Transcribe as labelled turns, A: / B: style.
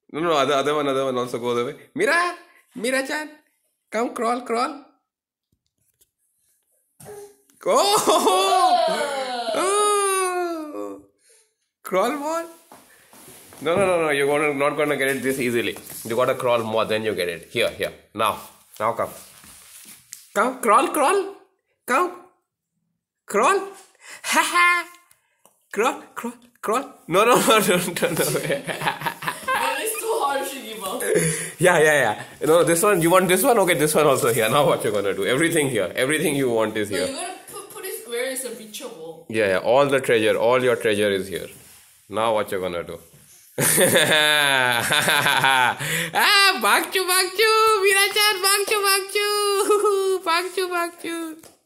A: No, no, other one also go the way. Mira-chan, come crawl, crawl. Oh, oh, crawl more. No. You're not gonna get it this easily. You gotta crawl more, then you get it. Here. Now come. Come, crawl. Come, crawl. Ha ha. Crawl. No.
B: That is too harsh, Shigima.
A: Yeah. No, this one. You want this one? Okay, this one also here. Now what you're gonna do? Everything here. Everything you want is
B: No,
A: here.
B: you're gonna put it where it's reachable.
A: Yeah. All the treasure, all your treasure is here. Now what you're gonna do? Bagchu, Mira-chan, Bagchu.